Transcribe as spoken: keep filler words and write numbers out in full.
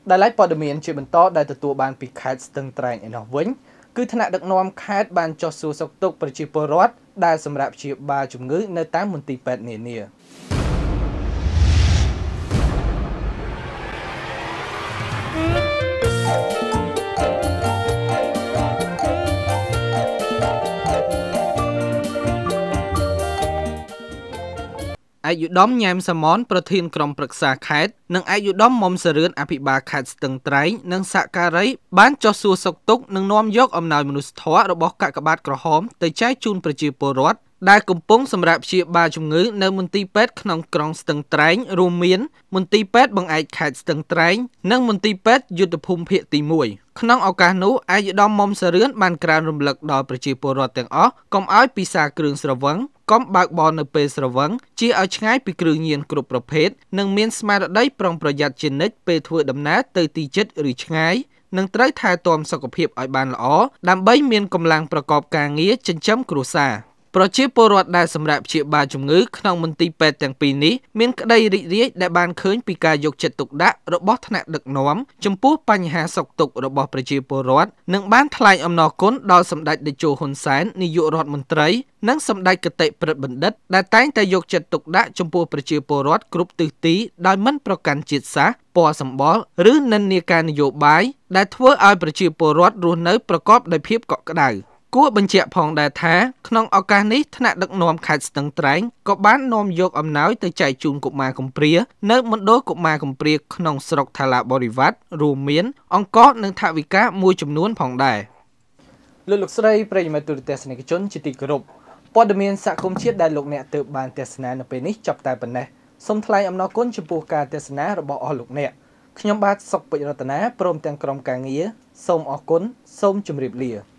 ដែលឡែកព័ត៌មានជាបន្តដែលទទួលបានពីខេត្តស្ទឹងត្រែងឯណោះវិញគឺថ្នាក់ដឹកនាំខេត្តបានចុះសួរសុខទុក្ខប្រជាពលរដ្ឋដែលសម្រាប់ព្យាបាលជំងឺនៅតាមមន្ទីរពេទ្យនានាឯកឧត្តមញ៉ែមសាម៉នប្រធានក្រុមប្រឹក្សាខេត្តនិងឯកឧត្តមមុំសរឿនអភិបាលខេត្តស្ទឹងត្រែងនិងសហការីបានចុះសួរសុខទុក្ខនិងនាំយកអំណោយមនុស្សធម៌របស់កាកបាទក្រហមទៅចែកជូនប្រជាពលរដ្ឋដែលកំពុងសម្រាប់ព្យាបាលជំងឺនៅមន្ទីរពេទ្យក្នុងក្រុងស្ទឹងត្រែងរួមមានមន្ទីរពេទ្យបង្អែកខេត្តស្ទឹងត្រែងនិងមន្ទីរពេទ្យយុទ្ធភូមិភាគទីមួយក្នុងឱកាសនោះឯកឧត្តមមុំសរឿនបានក្រើនរំលឹកដល់ប្រជាពលរដ្ឋទាំងអស់កុំឲ្យពិសាគ្រឿងស្រវឹងកុំបើកបរនៅពេលស្រវឹងជៀសឲ្យឆ្ងាយពីគ្រឿងញៀនគ្រប់ប្រភេទនិងមានស្មារតីប្រុងប្រយ័ត្នជានិច្ចពេលធ្វើដំណើរទៅទីជិតឬឆ្ងាយនិងត្រូវថែទាំសុខភាពឲ្យបានល្អដើម្បីមានកម្លាំងប្រកបការងារចិញ្ចឹមគ្រួសារប្រជាពលរដ្ឋដែលសម្រាប់ព្យាបាលជំងឺក្នុងមន្ទីរពេទ្យទាំងពីរនេះមានក្តីរីករាយដែលបានឃើញពីការយកចិត្តទុកដាក់របស់ថ្នាក់ដឹកនាំចំពោះបញ្ហាសុខទុក្ខរបស់ប្រជាពលរដ្ឋនិងបានថ្លែងអំណរគុណដល់សម្ដេចតេជោហ៊ុនសែននាយករដ្ឋមន្ត្រីនិងសម្ដេចគតិប្រិទ្ធបណ្ឌិតដែលតែងតែយកចិត្តទុកដាក់ចំពោះប្រជាពលរដ្ឋគ្រប់ទិសទីដោយមិនប្រកាន់ជាតិសាសន៍ពណ៌សម្បុរឬនិន្នាការនយោបាយដែលធ្វើឲ្យប្រជាពលរដ្ឋរស់នៅប្រកបដោយភាពកក់ក្ដៅគួរបញ្ជាក់ផងដែរថាក្នុងឱកាសនេះថ្នាក់ដឹកនាំខេត្តស្ទឹងត្រែងក៏បាននាំយកអំណោយទៅចែកជូនកុមារកំព្រានៅមណ្ឌលកុមារកំព្រាក្នុងស្រុកថាឡាបរិវត្តរួមមានអង្ករនិងថវិកាមួយចំនួនផងដែរលោកលោកស្រីប្រិយមិត្តទូរទស្សនិកជនជាទីគោរពព័ត៌មានសហគមន៍ជាតិដែលលោកអ្នកទើបបានទស្សនានៅពេលនេះចាប់តែប៉ុណ្ណេះសូមថ្លែងអំណរគុណចំពោះការទស្សនារបស់អស់លោកអ្នកខ្ញុំបាទសុកពេជ្ររតនាព្រមទាំងក្រុមការងារសូមអរគុណសូមជម្រាបលា